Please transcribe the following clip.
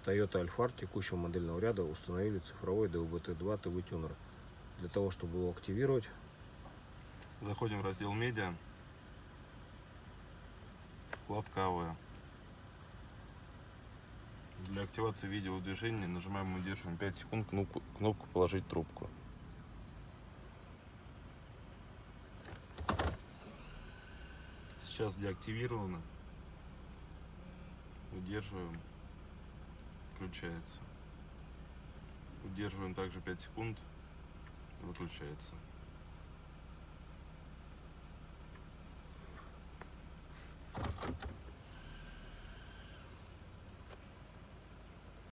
Toyota Alphard текущего модельного ряда установили цифровой DVB-T2 ТВ-тюнер. Для того, чтобы его активировать, заходим в раздел медиа, вкладка АВ. Для активации видеодвижения нажимаем и удерживаем 5 секунд кнопку «Положить трубку». Сейчас деактивировано. Удерживаем. Включается. Удерживаем также 5 секунд. Выключается.